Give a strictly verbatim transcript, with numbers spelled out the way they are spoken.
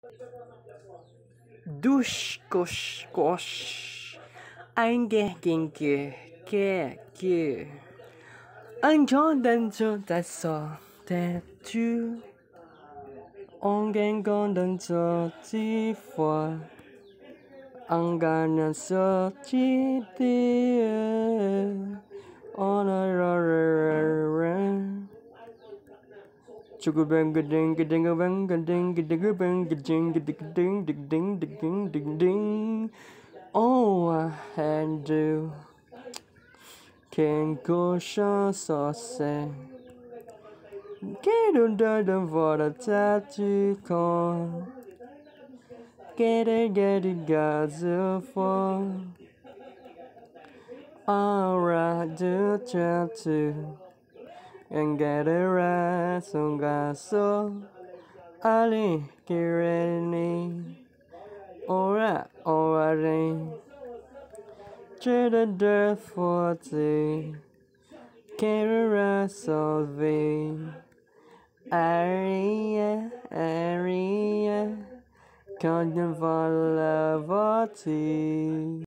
Dush kosh kosh. Ange ginge ke ke. Anjon danjo daso that you. Ongen gon danjo ti for. Angana so chi dear. On a rare. Chugabang ding ding a bang ding ding a bang ding ding ding ding ding ding ding. Oh, I had to can go show so say. Get under the water tattoo con. Get it, get it, God's for. Alright, do tattoo. And get a rest on gaso. Ali, Kireni. Ora, ora, to the dirt forty. Kira solve. Aria, aria. Can't you follow